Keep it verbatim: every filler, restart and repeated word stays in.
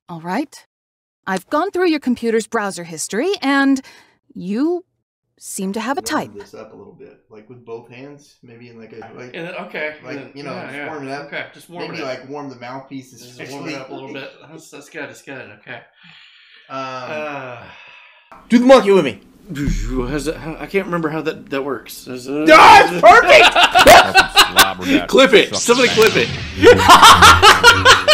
All right. I've gone through your computer's browser history, and you seem to have a type. Warm this up a little bit, like with both hands, maybe in like a like. And then, okay. Like then, you know, yeah, just yeah. warm it up. Okay, just warm maybe it up. like warm the mouthpieces. Just warm it up a little bit. That's, that's good. That's good. Okay. Um, Uh, do the monkey with me. how's that, how, I can't remember how that that works. Is it, Ah, it's perfect. Clip it. Somebody clip it.